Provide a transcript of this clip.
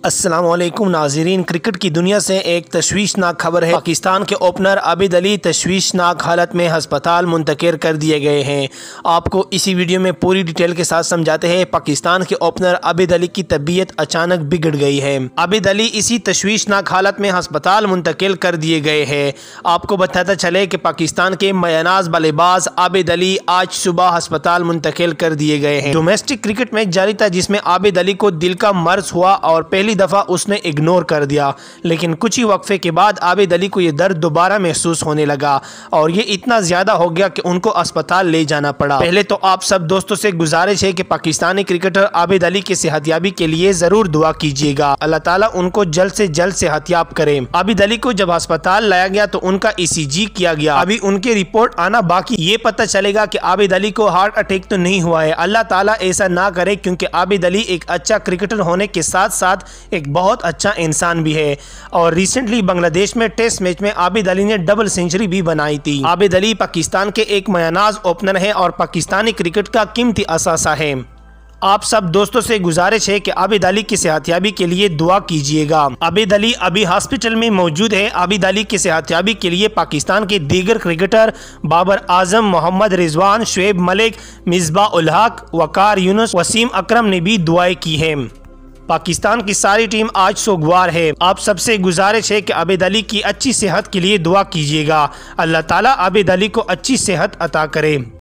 अस्सलाम वालेकुम नाज़रीन, क्रिकेट की दुनिया से एक तशवीशनाक खबर है। पाकिस्तान के ओपनर आबिद अली तशवीशनाक हालत में हस्पताल मुंतकिल कर दिए गए हैं। आपको इसी वीडियो में पूरी डिटेल के साथ समझाते हैं। पाकिस्तान के ओपनर आबिद अली की तबीयत अचानक बिगड़ गई है। आबिद अली इसी तशवीशनाक हालत में हस्पताल मुंतकिल कर दिए गए हैं। आपको बताता चले कि पाकिस्तान के मयानाज बल्लेबाज आबिद अली आज सुबह हस्पताल मुंतकिल कर दिए गए हैं। डोमेस्टिक क्रिकेट मैच जारी था जिसमें आबिद अली को दिल का मर्ज हुआ और पहली दफा उसने इग्नोर कर दिया, लेकिन कुछ ही वक्फे के बाद आबिद अली को यह दर्द दोबारा महसूस होने लगा और ये इतना ज्यादा हो गया कि उनको अस्पताल ले जाना पड़ा। पहले तो आप सब दोस्तों से गुजारिश है कि पाकिस्तानी क्रिकेटर आबिद अली की सेहतयाबी के लिए जरूर दुआ कीजिएगा। अल्लाह ताला उनको जल्द से जल्द सेहतयाब करे। आबिद अली को जब अस्पताल लाया गया तो उनका ECG किया गया। अभी उनकी रिपोर्ट आना बाकी, ये पता चलेगा कि आबिद अली को हार्ट अटैक तो नहीं हुआ है। अल्लाह ताला ऐसा ना करे, क्योंकि आबिद अली एक अच्छा क्रिकेटर होने के साथ साथ एक बहुत अच्छा इंसान भी है। और रिसेंटली बांग्लादेश में टेस्ट मैच में आबिद अली ने डबल सेंचुरी भी बनाई थी। आबिद अली पाकिस्तान के एक मयानाज ओपनर है और पाकिस्तानी क्रिकेट का कीमती असासा है। आप सब दोस्तों से गुजारिश है कि आबिद अली की सेहतयाबी के लिए दुआ कीजिएगा। आबिद अली अभी हॉस्पिटल में मौजूद है। आबिद अली की सेहतयाबी के लिए पाकिस्तान के दीगर क्रिकेटर बाबर आजम, मोहम्मद रिजवान, शुएब मलिक, मिसबाह उल हक, वकार यूनुस, वसीम अकरम ने भी दुआएं की हैं। पाकिस्तान की सारी टीम आज सोगवार है। आप सबसे गुजारिश है कि आबिद अली की अच्छी सेहत के लिए दुआ कीजिएगा। अल्लाह ताला आबिद अली को अच्छी सेहत अता करे।